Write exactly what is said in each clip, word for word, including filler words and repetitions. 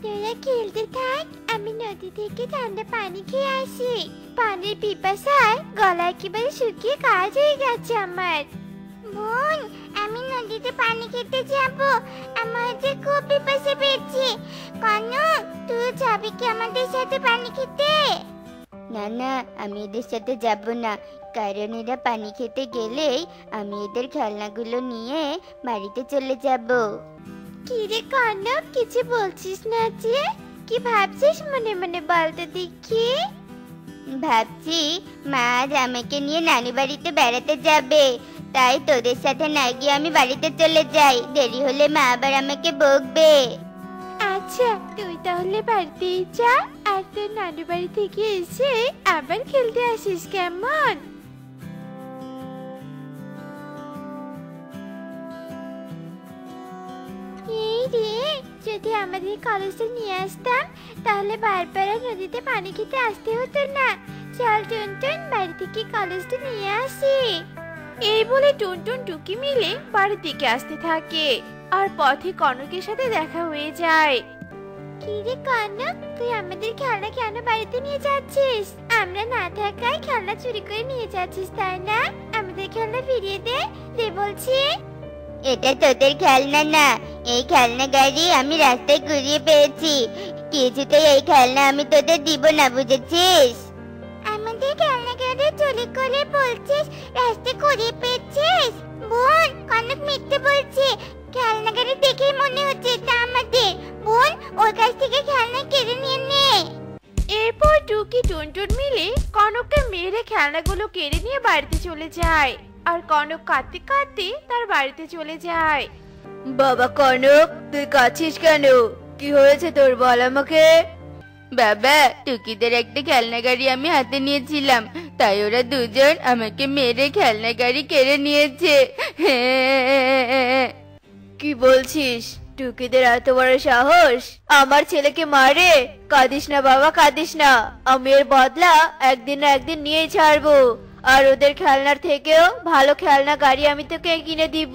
তোরা খেলতে থাক, আমি নদী থেকে ঠান্ডা পানি খেয়ে আসি। পানির পিপাসায় গলা একেবারে শুকিয়ে কাজ হয়ে গেছে আমার। বোন, আমি নদীতে পানি খেতে যাব, আমার যে খুব পিপাসা পেয়েছে। কনক, তুই যাবি কি আমাদের সাথে পানি খেতে? না না, আমি এদের সাথে যাব না, কারণ এরা পানি খেতে গেলেই আমি এদের খেলনাগুলো নিয়ে বাড়িতে চলে যাব। কি রে কনক, কিছু বলছিস না যে? কি ভাবছিস মনে মনে বলতে দেখি? ভাবছি মা আজ আমাকে নিয়ে নানি বাড়িতে বেড়াতে যাবে, তাই তোদের সাথে না গিয়ে আমি বাড়িতে চলে যাই, দেরি হলে মা আবার আমাকে বকবে। আচ্ছা, তুই তাহলে বাড়িতেই যা, আর তোর নানু বাড়ি থেকে এসে আবার খেলতে আসিস, কেমন? এই রে, যদি আমাদের কলেজে নিয়ে আসতাম তাহলে বারবার আর নদীতে পানি খেতে আসতে হতো না। চল টুনটুন, বাড়ি থেকে কলেজটা নিয়ে আসি। এই বলে টুনটুন টুকি মিলে বাড়ির দিকে আসতে থাকে, আর পথে কনকের সাথে দেখা হয়ে যায়। কি রে কনক, তুই আমাদের খেলনা কেন বাড়িতে নিয়ে যাচ্ছিস? আমরা না থাকায় খেলনা চুরি করে নিয়ে যাচ্ছিস, তাই না? আমাদের খেলনা ফিরিয়ে দে, দে বলছি। এটা তোদের খেলনা না, এই খেলনা গাড়ি আমি রাস্তায় কুড়িয়ে পেয়েছি, কিছুতেই এই খেলনা আমি তোদের দিব না, বুঝেছিস? আমাদের খেলনা গাড়ি চুরি করে বলছিস রাস্তায় কুড়িয়ে পেয়েছিস? বোন, কনক মিথ্যে বলছে, খেলনা গাড়ি দেখেই মনে হচ্ছে এটা আমাদের। বোন, ওর কাছ থেকে খেলনা কেড়ে নিয়ে নে। এরপর টুকি টুনটুন মিলে কনককে মেরে খেলনাগুলো কেড়ে নিয়ে বাড়িতে চলে যায়, আর কনক কাঁদতে কাঁদতে তার বাড়িতে চলে যায়। বাবা কনক, তুই কাঁদছিস কেন? কি হয়েছে তোর, বল আমাকে। বাবা, টুকিদের একটা খেলনা গাড়ি আমি হাতে নিয়েছিলাম, তাই ওরা দুজন আমাকে মেরে খেলনা গাড়ি কেড়ে নিয়েছে। কি বলছিস? টুকিদের এত বড় সাহস আমার ছেলেকে মারে? কাঁদিস না বাবা, কাঁদিস না, আমি এর বদলা একদিন না একদিন নিয়ে ছাড়বো, আর ওদের খেলনার থেকেও ভালো খেলনা গাড়ি আমি তোকে কিনে দিব।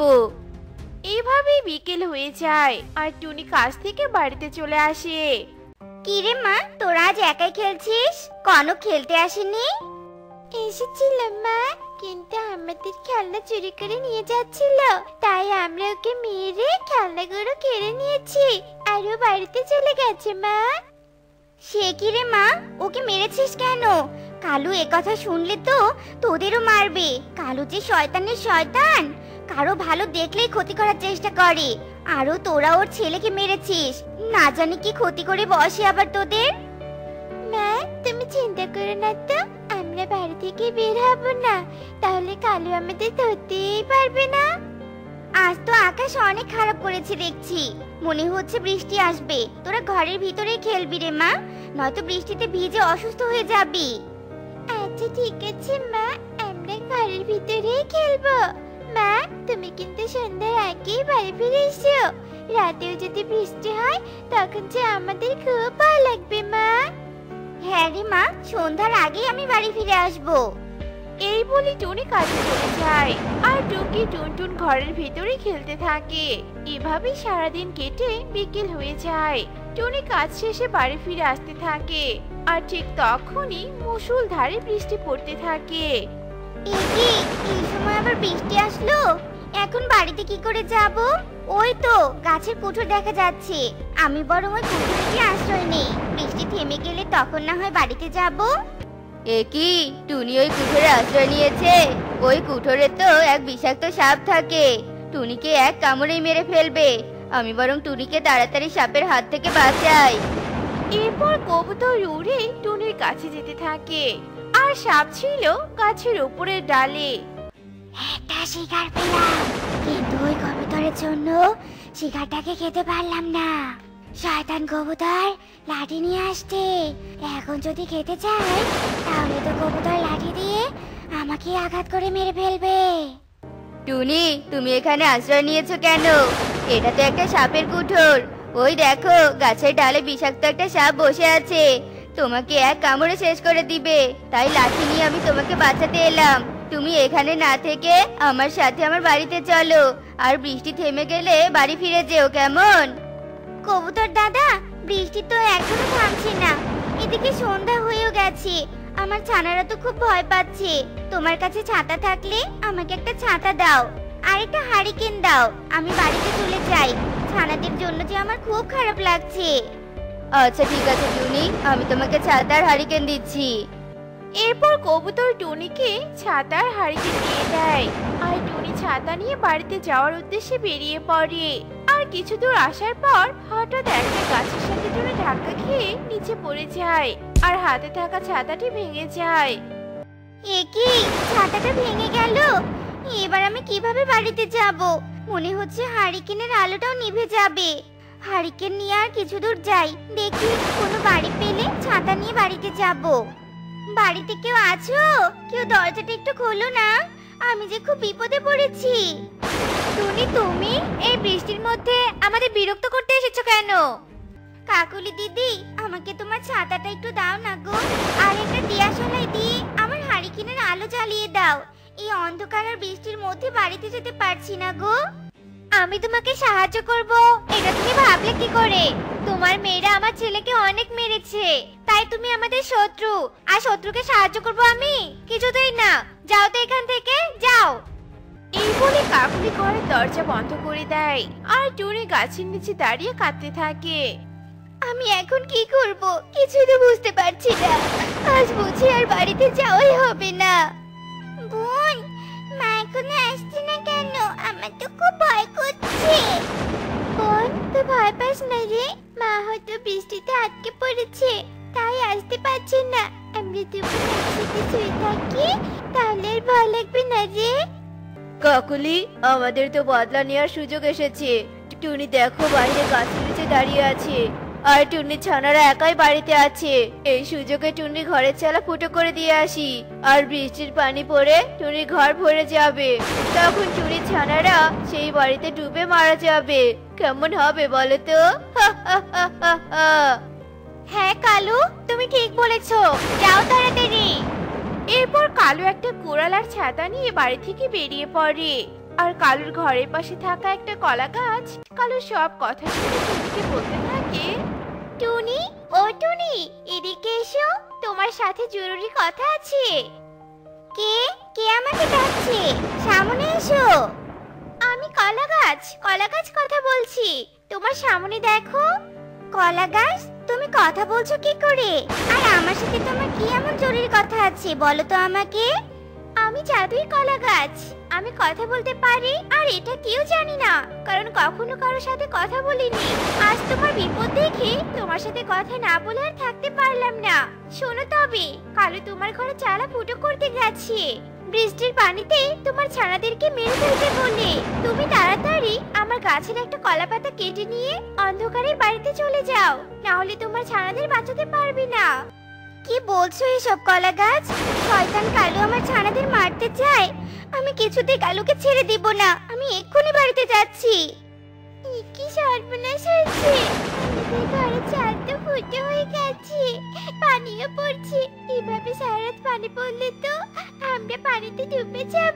এইভাবেই বিকেল হয়ে যায়, আর টুনি কাজ থেকে বাড়িতে চলে আসে। কি রে মা, তোরা আজ একাই খেলছিস? কনক খেলতে আসেনি? এসেছিল মা, কিন্তু আমাদের খেলনা চুরি করে নিয়ে যাচ্ছিল, তাই আমরা ওকে মেরে খেলনাগুলো কেড়ে নিয়েছি, আর ও বাড়িতে চলে গেছে মা। সে কি রে মা, ওকে মেরেছিস কেন? কালু এ কথা শুনলে তো তোদেরও মারবে। কালু যে শয়তানের শয়তান, কারো ভালো দেখলেই ক্ষতি করার চেষ্টা করে, আরো তোরা ওর ছেলেকে মেরেছিস, না জানি কি ক্ষতি করে বসে আবার তোদের। মা, তুমি চিন্তা করো না তো, আমরা বাড়ি থেকে বের হব না, তাহলে কালু আমাদের ধরতেই পারবে না। আজ তো আকাশ অনেক খারাপ করেছে দেখছি, মনে হচ্ছে বৃষ্টি আসবে। তোরা ঘরের ভিতরেই খেলবি রে মা, নয়তো বৃষ্টিতে ভিজে অসুস্থ হয়ে যাবি। আচ্ছা ঠিক আছে মা, আমরা ঘরের ভিতরেই খেলবো। মা, তুমি কিন্তু সন্ধ্যার আগেই বাড়ি ফিরে এসো, রাতেও যদি বৃষ্টি হয় তখন যে আমাদের খুব ভালো লাগবে মা। হ্যাঁ রে মা, সন্ধ্যার আগেই আমি বাড়ি ফিরে আসবো। এই বলে টুনি কাজে চলে যায়, আর টুকি টুনটুন ঘরের ভিতরে খেলতে থাকে। এভাবেই সারাদিন কেটে বিকেল হয়ে যায়। টুনি কাজ শেষে বাড়ি ফিরে আসতে থাকে, আর ঠিক তখনই মুষলধারে বৃষ্টি পড়তে থাকে। এই কি, এই সময় আবার বৃষ্টি আসলো? এখন বাড়িতে কি করে যাব? ওই তো গাছের কুঠোর দেখা যাচ্ছে, আমি বরং ওই কুঠোরে গিয়ে আশ্রয় নেই, বৃষ্টি থেমে গেলে তখন না হয় বাড়িতে যাব। এ কি, টুনি ওই কুঠোরে আশ্রয় নিয়েছে? ওই কুঠোরে তো এক বিষাক্ত সাপ থাকে, টুনিকে এক কামড়েই মেরে ফেলবে, আমি বরং টুনিকে তাড়াতাড়ি সাপের হাত থেকে বাঁচাই। এরপর কবুতর উড়ে টুনির কাছে যেতে থাকে, আর সাপ ছিল গাছের উপরের ডালে। একটা শিকার পেলাম, কিন্তু ওই কবুতরের জন্য শিকারটাকে খেতে পারলাম না। শয়তান কবুতর লাঠি নিয়ে আসছে, এখন যদি খেতে চাই তাহলে তো কবুতর লাঠি দিয়ে আমাকে আঘাত করে মেরে ফেলবে। টুনি, তুমি এখানে আশ্রয় নিয়েছো কেন? এটা তো একটা সাপের কুঠোর, ওই দেখো গাছের ডালে বিষাক্ত একটা সাপ বসে আছে, তোমাকে এক কামড়ে শেষ করে দিবে, তাই লাঠি নিয়ে আমি তোমাকে বাঁচাতে এলাম। তুমি এখানে না থেকে আমার সাথে আমার বাড়িতে চলো, আর বৃষ্টি থেমে গেলে বাড়ি ফিরে যেও, কেমন? কবুতর দাদা, বৃষ্টি তো এখনো থামছে না, এদিকে সন্ধ্যা হয়েও গেছে। আমার ছানারা তো খুব ভয় পাচ্ছে। তোমার কাছে ছাতা থাকলে আমাকে একটা ছাতা দাও, আর একটা হারিকেন দাও, আমি বাড়িতে চলে যাই। ছানাদের জন্য যে আমার খুব খারাপ লাগছে। আচ্ছা ঠিক আছে টুনি, আমি তোমাকে ছাতার হারিকেন দিচ্ছি। এরপর কবুতর টুনিকে ছাতার হারিকেন দিয়ে দেয়, আর টুনি ছাতা নিয়ে বাড়িতে যাওয়ার উদ্দেশ্যে বেরিয়ে পড়ে। আর কিছু দূর আসার পর হঠাৎ একটা গাছের সাথে টুনি ধাক্কা খেয়ে নিচে পড়ে যায়, আর হাতে থাকা ছাতাটি ভেঙে যায়। এ কি, ছাতাটা ভেঙে গেল? এবার আমি কিভাবে বাড়িতে যাব? মনে হচ্ছে হারিকেনের আলোটাও নিভে যাবে। হারিকেন নিয়ে আর কিছু দূর যাই, দেখি কোনো বাড়ি পেলে ছাতা নিয়ে বাড়িতে যাব। বাড়িতে কেউ আছো? কেউ দরজাটা একটু খোলো না, আমি যে খুব বিপদে পড়েছি। টুনি, তুমি এই বৃষ্টির মধ্যে আমাদের বিরক্ত করতে এসেছো কেন? কাকুলি দিদি, আমাকে তোমার ছাতাটা একটু দাও না গো, আর একটা দিয়াশলাই দিয়ে আমার হারিকেনের আলো জ্বালিয়ে দাও। এই অন্ধকার আর বৃষ্টির মধ্যে বাড়িতে যেতে পারছি না গো। আমি তোমাকে সাহায্য করব, এটা তুমি ভাবলে কি করে? তোমার মেয়েরা আমার ছেলেকে অনেক মেরেছে, তাই তুমি আমাদের শত্রু, আর শত্রুকে সাহায্য করব আমি? কিছুতেই না, যাও তো এখান থেকে, যাও। এই বলে কাকুলি ঘরের দরজা বন্ধ করে দেয়, আর টুনি গাছের নিচে দাঁড়িয়ে কাঁদতে থাকে। আমি এখন কি করব কিছুই তো বুঝতে পারছি না। আজ বুঝি আর বাড়িতে যাওয়াই হবে না। বোন, মা এখনো আসছে না কেন? আমার তো খুব ভয় করছে। বোন, তো ভয় পাস না রে, মা হয়তো বৃষ্টিতে আটকে পড়েছে, তাই আসতে পারছে না। আমরা দুপুর একসাথে শুয়ে থাকি, তাহলে আর ভয় লাগবে না রে। কাকুলি, আমাদের তো বদলা নেওয়ার সুযোগ এসেছে। টুনি দেখো, বাইরে গাছের নিচে দাঁড়িয়ে আছে, আর টুনি ছানারা একাই বাড়িতে আছে। এই সুযোগে টুনি ঘরের চালা ফুটো করে দিয়ে আসি, আর বৃষ্টির পানি পড়ে টুনি ঘর ভরে যাবে। তখন টুনি ছানারা সেই বাড়িতে ডুবে মারা যাবে। কেমন হবে বলো তো? হ্যাঁ কালু, তুমি ঠিক বলেছো, যাও তাড়াতাড়ি। এরপর কালু একটা কোড়াল আর ছাতা নিয়ে বাড়ি থেকে বেরিয়ে পড়ে, আর কালুর ঘরের পাশে থাকা একটা কলা গাছ কালু সব কথা শুনে টুনিকে বলতে থাকে। টুনি, ও টুনি, এদিকে এসো, তোমার সাথে জরুরি কথা আছে। কে কে আমাকে ডাকছে? সামনে এসো। আমি কলা গাছ, কলা গাছ কথা বলছি, তোমার সামনে দেখো। কলা গাছ, তুমি কথা বলছো কি করে? আর আমার সাথে তোমার কি এমন জরুরি কথা আছে বলো তো আমাকে। আমি জাদুই কলা গাছ, আমি কথা বলতে পারি, আর এটা কেউ জানি না, কারণ কখনো কারোর সাথে কথা বলিনি। আজ তোমার বিপদ দেখে তোমার সাথে কথা না বলে আর থাকতে পারলাম না। শোনো তবে, কালু তোমার ঘরে চালা ফুটো করতে গেছে বৃষ্টির পানিতে তোমার ছানাদেরকে মেরে ফেলতে বলে। তুমি তাড়াতাড়ি আমার গাছের একটা কলা পাতা কেটে নিয়ে অন্ধকারের বাড়িতে চলে যাও, না হলে তোমার ছানাদের বাঁচাতে পারবে না। কি বলছো এসব কলা গাছ? শয়তান কালু আমার ছানাদের মারতে চায়। আমি কিছুতেই কালুকে ছেড়ে দিব না, আমি এক্ষুনি বাড়িতে যাচ্ছি। কি সর্বনাশ হয়েছে, আমাদের ঘরে চাল তো ফুটে হয়ে গেছে, পানিও পড়ছে। এভাবে সারা রাত পানি পড়লে তো আমরা পানিতে ডুবে যাব।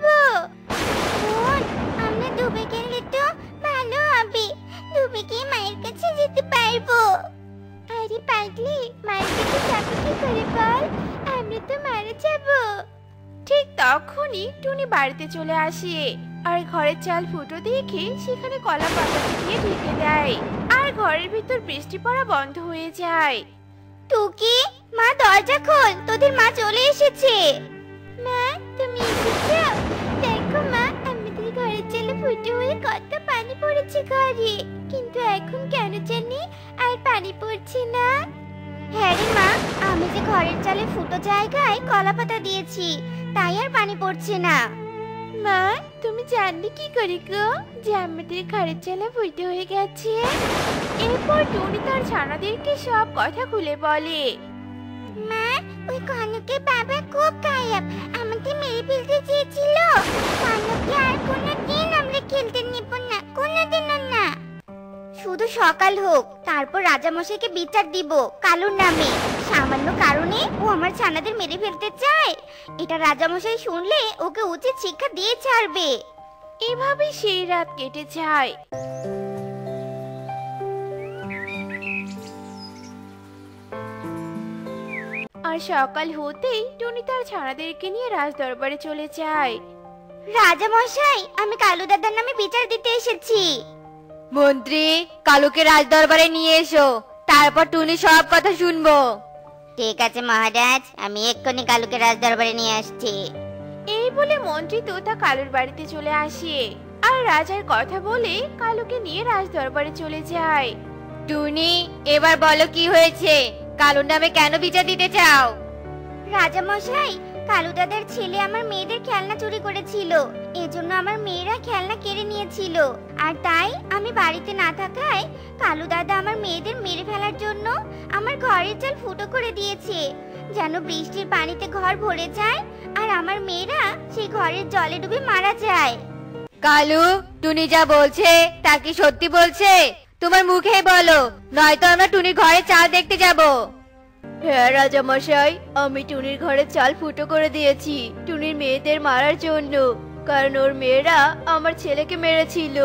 বোন, আমরা ডুবে গেলে তো ভালো হবে, ডুবে গিয়ে মায়ের কাছে যেতে পারবো। আরে পাগলি, মায়ের কাছে যাবো কি করে বল? আমরা তো মারা যাবো। ঠিক তখনই টুনি বাড়িতে চলে আসে, আর ঘরের চাল ফুটো দেখে সেখানে কলা পাতাটি দিয়ে ঢেকে দেয়, আর ঘরের ভিতর বৃষ্টি পড়া বন্ধ হয়ে যায়। টুকি, মা দরজা খোল, তোদের মা চলে এসেছে। মা, তুমি এসেছো? দেখো মা, আমাদের ঘরের চালে ফুটো হয়ে কত পানি পড়েছে ঘরে, কিন্তু এখন কেন জানি আর পানি পড়ছে না। হ্যাঁ রে মা, আমি যে ঘরের চালে ফুটো জায়গায় কলা পাতা দিয়েছি, তাই আর পানি পড়ছে না। মা, তুমি জানলে কি করে গো যে আমাদের ঘরের চালা ফুটো হয়ে গেছে? এরপর টুনি তার ছানাদেরকে সব কথা খুলে বলে। মা, ওই কনকের বাবা খুব খারাপ, আমাকে মেরে ফেলতে চেয়েছিল। কনককে আর কোনোদিন আমরা খেলতে নিব না, কোনোদিনও না। শুধু সকাল হোক, তারপর রাজামশাইকে বিচার দিব কালুর নামে। সামান্য কারণে ও আমার ছানাদের মেরে ফেলতে চায়, এটা রাজামশাই শুনলে ওকে উচিত শিক্ষা দিয়ে ছাড়বে। এভাবে সেই রাত কেটে যায়। আর সকাল হতেই টুনি তার ছানাদেরকে নিয়ে রাজ দরবারে চলে যায়। রাজা মশাই, আমি কালু দাদার নামে বিচার দিতে এসেছি। মন্ত্রী, কালুকে রাজ দরবারে নিয়ে এসো, তারপর টুনি সব কথা শুনবো। ঠিক আছে মহারাজ, আমি এক্ষুনি কালুকে রাজ দরবারে নিয়ে আসছি। এই বলে মন্ত্রী তোতা কালুর বাড়িতে চলে আসে আর রাজার কথা বলে কালুকে নিয়ে রাজ দরবারে চলে যায়। টুনি, এবার বলো কি হয়েছে? কালুর নামে কেন বিচার দিতে চাও? রাজা মশাই, কালু দাদার ছেলে আমার মেয়েদের খেলনা চুরি করেছিল, এজন্য আমার মেয়েরা খেলনা কেড়ে নিয়েছিল। আর তাই আমি বাড়িতে না থাকায় কালু দাদা আমার মেয়েদের মেরে ফেলার জন্য আমার ঘরের চাল ফুটো করে দিয়েছে, যেন বৃষ্টির পানিতে ঘর ভরে যায় আর আমার মেয়েরা সেই ঘরের জলে ডুবে মারা যায়। কালু, টুনি যা বলছে তা কি সত্যি বলছে? তোমার মুখে বলো, নয়তো আমরা টুনির ঘরে চাল দেখতে যাব। হ্যাঁ রাজা মশাই, আমি টুনির ঘরে চাল ফুটো করে দিয়েছি টুনির মেয়েদের মারার জন্য, কারণ ওর মেয়েরা আমার ছেলেকে মেরেছিল।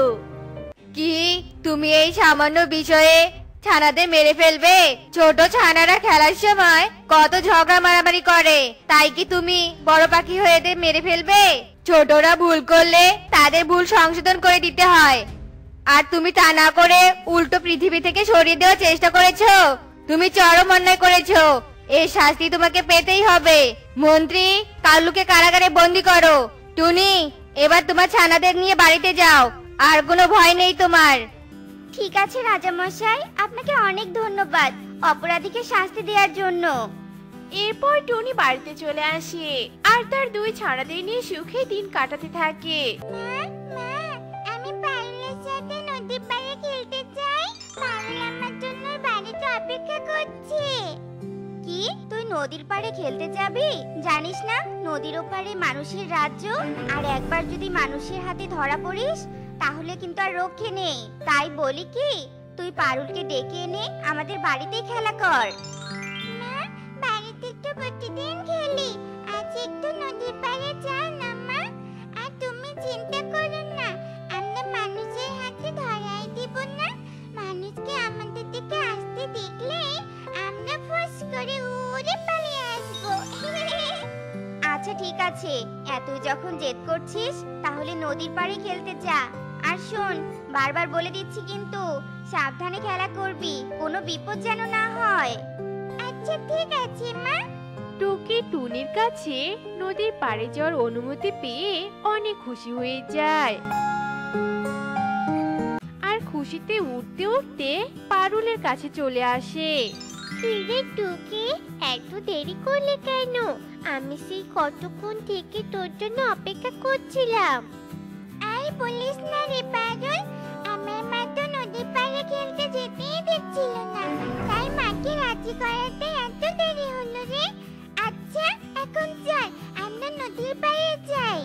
কি, তুমি এই সামান্য বিষয়ে ছানাদের মেরে ফেলবে? ছোট ছানারা খেলার সময় কত ঝগড়া মারামারি করে, তাই কি তুমি বড় পাখি হয়ে এদের মেরে ফেলবে? ছোটরা ভুল করলে তাদের ভুল সংশোধন করে দিতে হয়, আর তুমি তা না করে উল্টো পৃথিবী থেকে সরিয়ে দেওয়ার চেষ্টা করেছো। তুমি চরম অন্যায় করেছো, এর শাস্তি তোমাকে পেতেই হবে। মন্ত্রী, কালুকে কারাগারে বন্দি করো। টুনি, এবার তোমার ছানাদের নিয়ে বাড়িতে যাও, আর কোনো ভয় নেই তোমার। ঠিক আছে রাজা মশাই, আপনাকে অনেক ধন্যবাদ অপরাধীকে শাস্তি দেওয়ার জন্য। এরপর টুনি বাড়িতে চলে আসে আর তার দুই ছানাদের নিয়ে সুখে দিন কাটাতে থাকে। মা, মা, আমি পারুলের সাথে নদীর পাড়ে খেলতে চাই। পারুল আমার জন্য বাড়িতে অপেক্ষা করছে। কি, তুই নদীর পাড়ে খেলতে যাবি? জানিস না নদীর ওপারে মানুষের রাজ্য, আর একবার যদি মানুষের হাতে ধরা পড়িস তাহলে কিন্তু আর রক্ষে নেই। তাই বলি কি, তুই পারুলকে ডেকে এনে আমাদের বাড়িতেই খেলা কর। মা, বাড়িতে তো প্রতিদিন খেলি, আজ একটু নদীর পাড়ে যাও না মা। আর তুমি চিন্তা করো না, আমরা মানুষের হাতে ধরাই দিব না। মানুষকে আমাদের দিকে আসতে দেখলে আমরা ফুস করে উড়ে পালিয়ে আসবো। আচ্ছা ঠিক আছে, এতই যখন জেদ করছিস তাহলে নদীর পাড়ে খেলতে যা। আর শোন, বারবার বলে দিচ্ছি কিন্তু সাবধানে খেলা করবি, কোনো বিপদ যেন না হয়। আচ্ছা ঠিক আছে মা। টুকি টুনির কাছে নদীর পাড়ে যাওয়ার অনুমতি পেয়ে অনেক খুশি হয়ে যায় আর খুশিতে উঠতে উঠতে পারুলের কাছে চলে আসে। কিরে টুকি, এত দেরি করলে কেন? আমি সেই কতক্ষণ থেকে তোর জন্য অপেক্ষা করছিলাম। আই বলিস না রে পারুল, আমার মা তো নদীর পাড়ে খেলতে যেতেই দিচ্ছিল না, তাই মাকে রাজি করাতে এত দেরি হলো রে। আচ্ছা এখন চল আমরা নদীর পাড়ে যাই।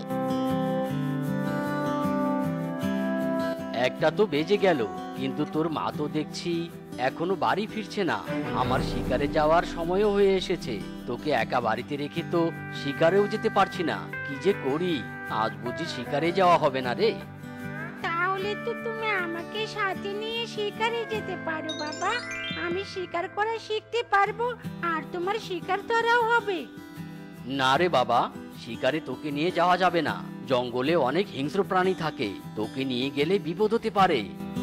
একটা তো বেজে গেল, কিন্তু তোর মা তো দেখছি এখনো বাড়ি ফিরছে না। আমার শিকারে যাওয়ার সময়ও হয়ে এসেছে, তোকে একা বাড়িতে রেখে তো শিকারেও যেতে পারছি না। কি যে করি, আজ বুঝি শিকারে যাওয়া হবে না রে। তাহলে তো তুমি আমাকে সাথে নিয়ে শিকারে যেতে পারো বাবা, আমি শিকার করা শিখতে পারবো আর তোমার শিকার ধরাও হবে। না রে বাবা, শিকারে তোকে নিয়ে যাওয়া যাবে না, জঙ্গলে অনেক হিংস্র প্রাণী থাকে, তোকে নিয়ে গেলে বিপদ হতে পারে।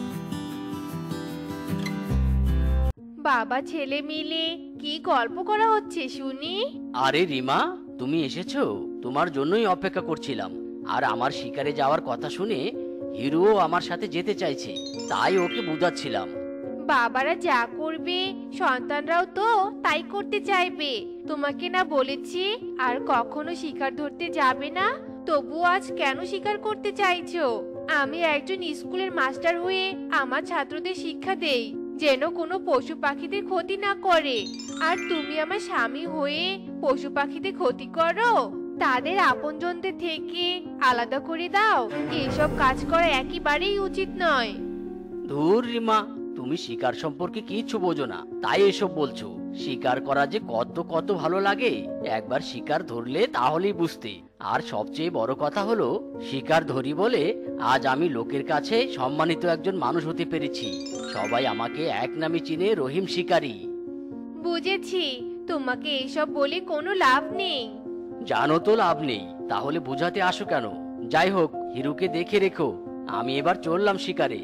বাবা ছেলে মিলে কি গল্প করা হচ্ছে শুনি? আরে রিমা, তুমি এসেছো, তোমার জন্যই অপেক্ষা করছিলাম। আর আমার শিকারে যাওয়ার কথা শুনে হিরোও আমার সাথে যেতে চাইছে, তাই ওকে বুঝাচ্ছিলাম। বাবারা যা করবে সন্তানরাও তো তাই করতে চাইবে। তোমাকে না বলেছি আর কখনো শিকার ধরতে যাবে না, তবু আজ কেন শিকার করতে চাইছো? আমি একজন স্কুলের মাস্টার হয়ে আমার ছাত্রদের শিক্ষা দেই যেন কোনো পশু পাখিদের ক্ষতি না করে, আর তুমি আমার স্বামী হয়ে পশু পাখিদের ক্ষতি করো, তাদের আপনজনদের থেকে আলাদা করে দাও। এসব কাজ করা একেবারেই উচিত নয়। ধুর রিমা, তুমি শিকার সম্পর্কে কিচ্ছু বোঝো না, তাই এসব বলছো। শিকার করা যে কত কত ভালো লাগে, একবার শিকার ধরলে তাহলেই বুঝতে। আর সবচেয়ে বড় কথা হলো, শিকার ধরি বলে আজ আমি লোকের কাছে সম্মানিত একজন মানুষ হতে পেরেছি। সবাই আমাকে এক নামে চিনে রহিম শিকারী। বুঝেছি, তোমাকে এসব বলে কোনো লাভ নেই। জানো তো লাভ নেই, তাহলে বুঝাতে আসো কেন? যাই হোক, হিরুকে দেখে রেখো, আমি এবার চললাম শিকারে।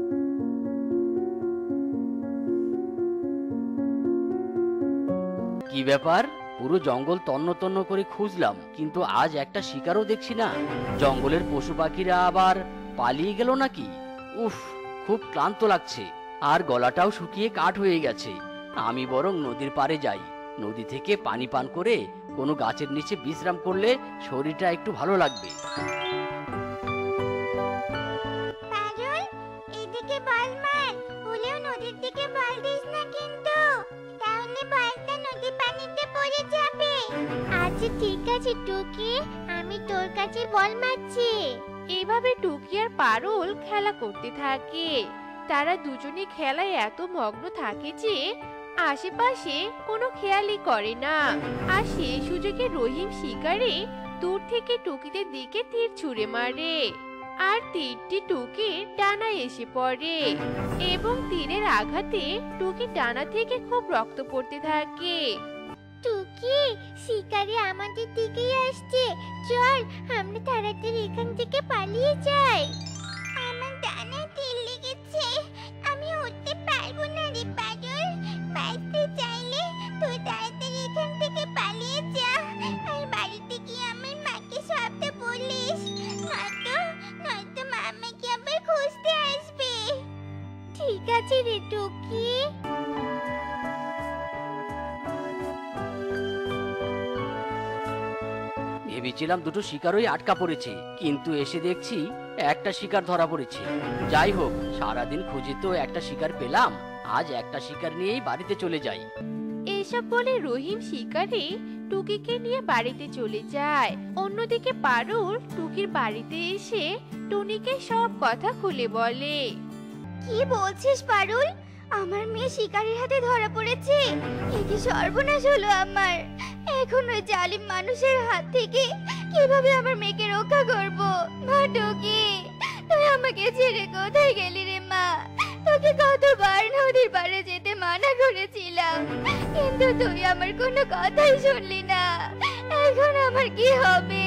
কি ব্যাপার, পুরো জঙ্গল তন্ন তন্ন করে খুঁজলাম, কিন্তু আজ একটা শিকারও দেখছি না। জঙ্গলের পশু পাখিরা আবার পালিয়ে গেল নাকি? উফ, খুব ক্লান্ত লাগছে, আর গলাটাও শুকিয়ে কাঠ হয়ে গেছে। আমি বরং নদীর পাড়ে যাই, নদী থেকে পানি পান করে কোনো গাছের নিচে বিশ্রাম করলে শরীরটা একটু ভালো লাগবে। পারুল, এদিকে বল মার, ভুলেও নদীর দিকে বল দিস না কিন্তু, তাহলে বলটা নদী পানিতে পড়ে যাবে। আচ্ছা ঠিক আছে টুকি, আমি তোর কাছে বল মারছি। এভাবে টুকি আর পারুল খেলা করতে থাকে। তারা দুজনে খেলায় এত মগ্ন থাকে যে আশেপাশে কোনো খেয়ালই করে না। আর সেই সুযোগে রহিম শিকারে দূর থেকে টুকিদের দিকে তীর ছুঁড়ে মারে, আর তীরটি টুকির ডানায় এসে পড়ে এবং তীরের আঘাতে টুকির ডানা থেকে খুব রক্ত পড়তে থাকে। টুকি, শিকারি আমাদের দিকেই আসছে, চল আমরা তাড়াতাড়ি এখান থেকে পালিয়ে যাই। আমার ডানায় তীর লেগেছে, আমি উঠতে পারবো না রে পারুল। বাঁচতে চাইলে তুই তাড়াতাড়ি এখান থেকে পালিয়ে যা, আর বাড়িতে গিয়ে আমার মাকে সবটা বলিস, নয়তো নয়তো মা আমাকে আবার খুঁজতে আসবে। ঠিক আছে রে টুকি। ভেবেছিলাম দুটো শিকারই আটকা পড়েছে, কিন্তু এসে দেখছি একটা শিকার ধরা পড়েছে। যাই হোক, সারাদিন খুঁজে তো একটা শিকার পেলাম, আজ একটা শিকার নিয়েই বাড়িতে চলে যাই। এসব বলে রহিম শিকারে টুকিকে নিয়ে বাড়িতে চলে যায়। অন্যদিকে পারুল টুকির বাড়িতে এসে টুনিকে সব কথা খুলে বলে। কি বলছিস পারুল? আমার মেয়ে শিকারীর হাতে ধরা পড়েছে, এ কি সর্বনাশ হলো আমার। এখন ওই জালিম মানুষের হাত থেকে কিভাবে আমার মেয়েকে রক্ষা করব? মা টুকি, তুই আমাকে ছেড়ে কোথায় গেলি রে মা? তোকে কতবার নদীর পাড়ে যেতে মানা করেছিলাম, কিন্তু তুই আমার কোনো কথাই শুনলি না। এখন আমার কি হবে?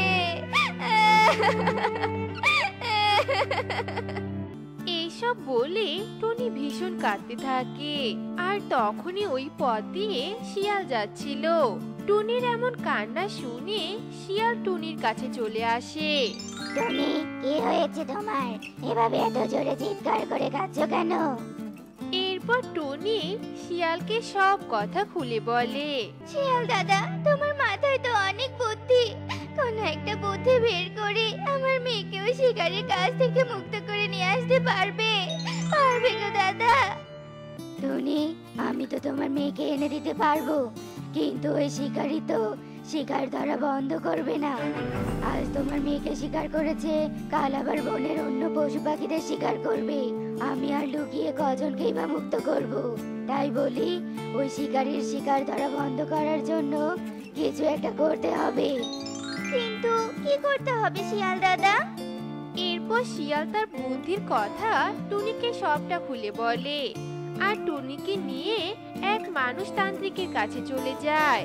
এইসব বলে টুনি ভীষণ কাঁদতে থাকে। আর তখনই ওই পথ দিয়ে শিয়াল যাচ্ছিল। টুনির এমন কান্না শুনে শিয়াল টুনির কাছে চলে আসে। টনি, কি হয়েছে তোমার? এভাবে এত জোরে চিৎকার করে কাঁদছো কেন? এরপর টুনি শিয়ালকে সব কথা খুলে বলে। শিয়াল দাদা, তোমার মাথায় তো অনেক বুদ্ধি, কোন একটা বুদ্ধি বের করে আমার মেয়েকেও শিকারের কাছ থেকে মুক্ত করে নিয়ে আসতে পারবে পারবে গো দাদা? টনি, আমি তো তোমার মেয়েকে এনে দিতে পারবো, কিন্তু ওই শিকারি তো শিকার ধরা বন্ধ করবে না। আজ তোমার মেয়েকে শিকার করেছে, কাল আবার বনের অন্য পশু পাখিদের শিকার করবে। আমি আর লুকিয়ে কজনকেই বা মুক্ত করব? তাই বলি, ওই শিকারীর শিকার ধরা বন্ধ করার জন্য কিছু একটা করতে হবে। কিন্তু কি করতে হবে শিয়াল দাদা? এরপর শিয়াল তার বুদ্ধির কথা টুনিকে সবটা খুলে বলে, আর টুনিকে নিয়ে এক মানুষ তান্ত্রিকের কাছে চলে যায়।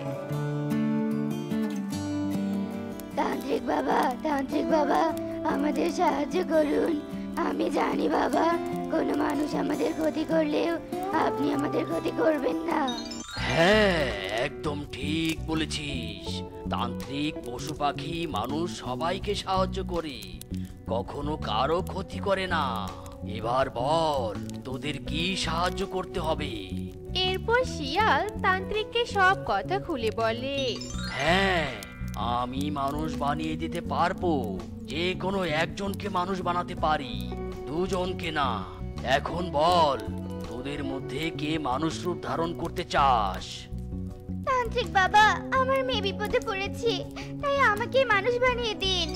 তান্ত্রিক বাবা, তান্ত্রিক বাবা, আমাদের সাহায্য করুন। আমি জানি বাবা, কোনো মানুষ আমাদের ক্ষতি করলেও আপনি আমাদের ক্ষতি করবেন না। হ্যাঁ, একদম ঠিক বলেছিস। তান্ত্রিক, পশু পাখি, মানুষ সবাইকে সাহায্য করে, কখনো কারো ক্ষতি করে না। এবার বল, তোদের কি সাহায্য করতে হবে? এরপর শিয়াল তান্ত্রিককে সব কথা খুলে বলে। হ্যাঁ, আমি মানুষ বানিয়ে দিতে পারবো। যে কোনো একজনকে মানুষ বানাতে পারি, দুজনকে না। এখন বল, তোদের মধ্যে কে মানুষ রূপ ধারণ করতে চাস? তান্ত্রিক বাবা, আমার মেয়ে বিপদে পড়েছে, তাই আমাকে মানুষ বানিয়ে দিন।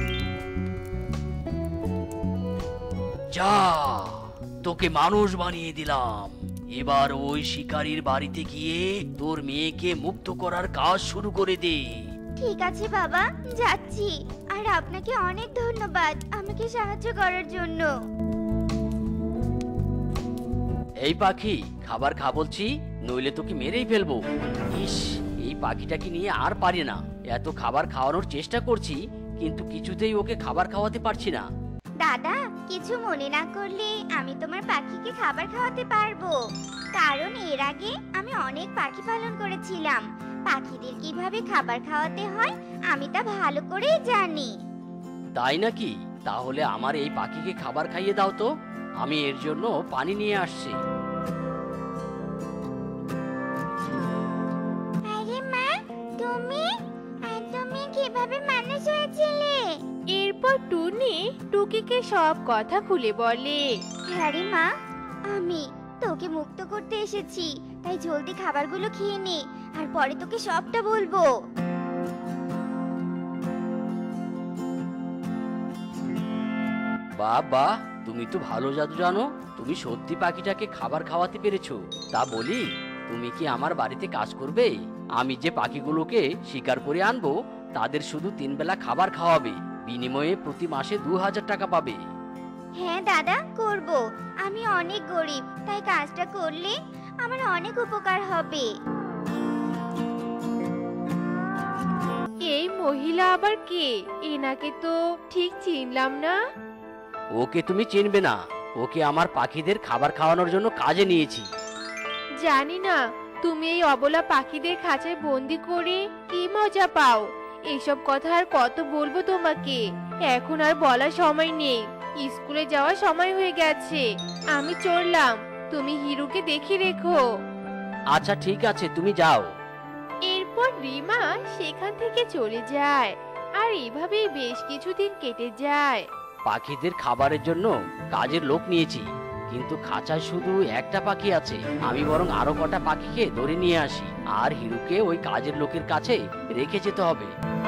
যা, তোকে মানুষ বানিয়ে দিলাম। এবার ওই শিকারীর বাড়িতে গিয়ে তোর মেয়েকে মুক্ত করার কাজ শুরু করে দে। ঠিক আছে বাবা, যাচ্ছি। আর আপনাকে অনেক ধন্যবাদ আমাকে সাহায্য করার জন্য। এই পাখি, খাবার খা বলছি, নইলে তোকে মেরেই ফেলবো। ইস, পাখিটাকে নিয়ে আর পারি না। এত খাবার খাওয়ানোর চেষ্টা করছি, কিন্তু কিছুতেই ওকে খাবার খাওয়াতে পারছি না। দাদা, কিছু মনে না করলে আমি তোমার পাখিকে খাবার খাওয়াতে পারবো। কারণ এর আগে আমি অনেক পাখি পালন করেছিলাম। পাখিদের কিভাবে খাবার খাওয়াতে হয় আমি তা ভালো করেই জানি। তাই নাকি? তাহলে আমার এই পাখিকে খাবার খাইয়ে দাও তো, আমি এর জন্য পানি নিয়ে আসছি। আরে মা, তুমি আর তুমি কিভাবে মানুষ হয়েছিলে? এরপর টুনি টুকিকে সব কথা খুলে বলে। হ্যাঁ রে মা, আমি তোকে মুক্ত করতে এসেছি, তাই জলদি খাবারগুলো খেয়ে নে, আর পরে তোকে সবটা বলবো। বাবা, তুমি তো ভালো জাদু জানো। তুমি সত্যি পাখিটাকে খাবার খাওয়াতে পেরেছো। তা বলি, তুমি কি আমার বাড়িতে কাজ করবে? আমি যে পাখিগুলোকে শিকার করে আনবো তাদের শুধু তিন বেলা খাবার খাওয়াবে, বিনিময়ে প্রতি মাসে দু হাজার টাকা পাবে। হ্যাঁ দাদা, করব। আমি অনেক গরিব, তাই কাজটা করলে আমার অনেক উপকার হবে। এই মহিলা আবার কে? এনাকে তো ঠিক চিনলাম না। ওকে তুমি চিনবে না, ওকে আমার পাখিদের খাবার খাওয়ানোর জন্য কাজে নিয়েছি। জানি না তুমি এই অবলা পাখিদের খাঁচায় বন্দি করে কি মজা পাও। এইসব কথা আর কত বলবো তোমাকে, এখন আর বলার সময় নেই। স্কুলে যাওয়ার সময় হয়ে গেছে, আমি চললাম। তুমি হিরুকে দেখে রেখো। আচ্ছা ঠিক আছে, তুমি যাও। এরপর রিমা সেখান থেকে চলে যায়, আর এইভাবেই বেশ কিছুদিন কেটে যায়। পাখিদের খাবারের জন্য কাজের লোক নিয়েছি, কিন্তু খাঁচায় শুধু একটা পাখি আছে। আমি বরং আরো কটা পাখিকে ধরে নিয়ে আসি, আর হিরুকে ওই কাজের লোকের কাছে রেখে যেতে হবে।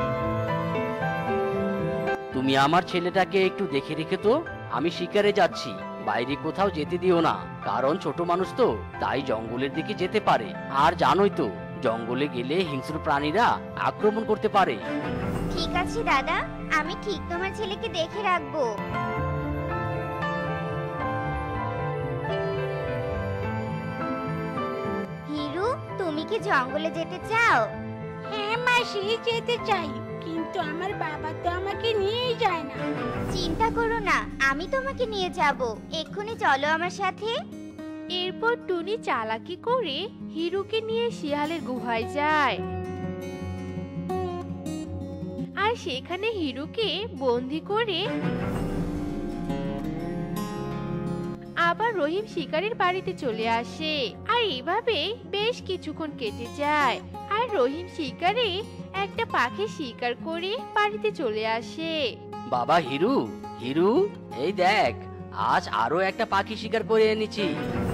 তুমি আমার ছেলেটাকে একটু দেখে রেখে তো, আমি শিকারে যাচ্ছি। বাইরে কোথাও যেতে দিও না, কারণ ছোট মানুষ তো, তাই জঙ্গলের দিকে যেতে পারে। আর জানোই তো, জঙ্গলে গেলে হিংস্র প্রাণীরা আক্রমণ করতে পারে। ঠিক আছে দাদা, আমি ঠিক তোমার ছেলেকে দেখে রাখবো। হিরু, তুমি কি জঙ্গলে যেতে চাও? হ্যাঁ মাসি, যেতে চাই, কিন্তু আমার বাবা তো আমাকে নিয়েই যায় না। চিন্তা করো না, আমি তোমাকে নিয়ে যাব। এক্ষুনি চলো আমার সাথে। এরপর টুনি চালাকি করে হিরুকে নিয়ে শিয়ালের গুহায় যায়, আর সেখানে হিরুকে বন্দি করে আবার রহিম শিকারের বাড়িতে চলে আসে। আর এইভাবে বেশ কিছুক্ষণ কেটে যায়, আর রহিম শিকারে একটা পাখি শিকার করে বাড়িতে চলে আসে। বাবা হিরু, হিরু, এই দেখ, আজ আরো একটা পাখি শিকার করে এনেছি।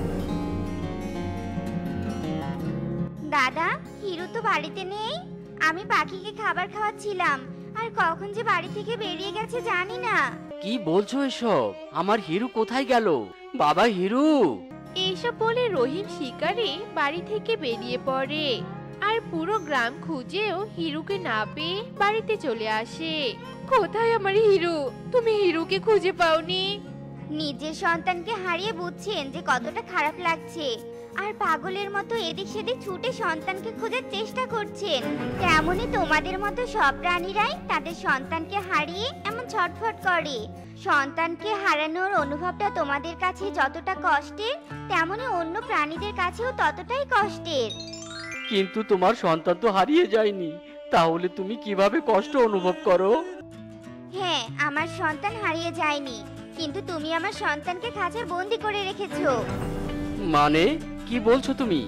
দাদা, হিরু তো বাড়িতে নেই। আমি পাখিকে খাবার খাওয়াচ্ছিলাম, আর কখন যে বাড়ি থেকে বেরিয়ে গেছে জানি না। কি বলছো এসব? আমার হিরু কোথায় গেল? বাবা হিরু! এইসব বলে রহিম শিকারে বাড়ি থেকে বেরিয়ে পড়ে, আর পুরো গ্রাম খুঁজেও হিরুকে না পেয়ে বাড়িতে চলে আসে। কোথায় আমার হিরু? তুমি হিরুকে খুঁজে পাওনি? নিজের সন্তানকে হারিয়ে বুঝছেন যে কতটা খারাপ লাগছে, আর পাগলের মতো এদিক সেদিক ছুটে সন্তানকে খোঁজার চেষ্টা করছেন। তেমনই তোমাদের মতো সব প্রাণীরাই তাদের সন্তানকে হারিয়ে এমন ছটফট করে। সন্তানকে হারানোর অনুভবটা তোমাদের কাছে যতটা কষ্টের, তেমনি অন্য প্রাণীদের কাছেও ততটাই কষ্টের। কিন্তু তোমার সন্তান তো হারিয়ে যায়নি, তাহলে তুমি কিভাবে কষ্ট অনুভব করো? হ্যাঁ, আমার সন্তান হারিয়ে যায়নি, কিন্তু তুমি আমার সন্তানকে খাঁচায় বন্দি করে রেখেছো। মানে কি বলছো তুমি?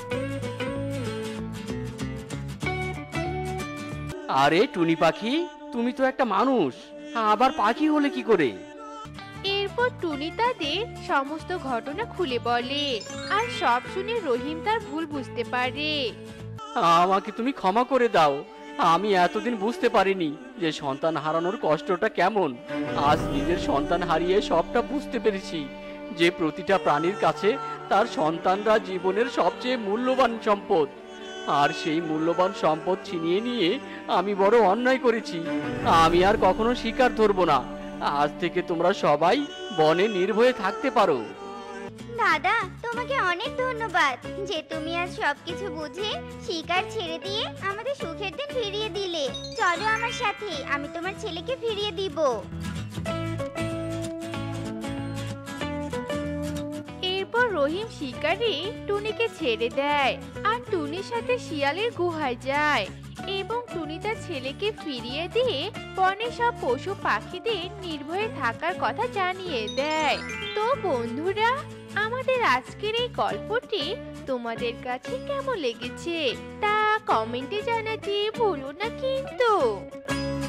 আরে টুনি পাখি, তুমি তো একটা মানুষ, আবার পাখি হলে কি করে? এরপর টুনি তাদের সমস্ত ঘটনা খুলে বলে, আর সব শুনে রহিম তার ভুল বুঝতে পারে। আমাকে তুমি ক্ষমা করে দাও, আমি এতদিন বুঝতে পারিনি যে সন্তান হারানোর কষ্টটা কেমন। আজ নিজের সন্তান হারিয়ে সবটা বুঝতে পেরেছি, যে প্রতিটা প্রাণীর কাছে তার সন্তানরা জীবনের সবচেয়ে মূল্যবান সম্পদ। আর সেই মূল্যবান সম্পদ ছিনিয়ে নিয়ে আমি বড় অন্যায় করেছি। আমি আর কখনো শিকার ধরবো না। আজ থেকে তোমরা সবাই বনে নির্ভয়ে থাকতে পারো। দাদা তোমাকে অনেক ধন্যবাদ যে তুমি আজ সবকিছু বুঝে শিকার ছেড়ে দিয়ে আমাদের সুখের দিন ফিরিয়ে দিলে। চলো আমার সাথে, আমি তোমার ছেলেকে ফিরিয়ে দিব। এরপর রহিম শিকারি টুনিকে ছেড়ে দেয় আর টুনির সাথে শিয়ালের গুহায় যায় এবং টুনি তার ছেলেকে ফিরিয়ে দিয়ে বনে সব পশু পাখিদের নির্ভয়ে থাকার কথা জানিয়ে দেয়। তো বন্ধুরা, আমাদের আজকের এই গল্পটি তোমাদের কাছে কেমন লেগেছে তা কমেন্টে জানাতে ভুলো না কিন্তু।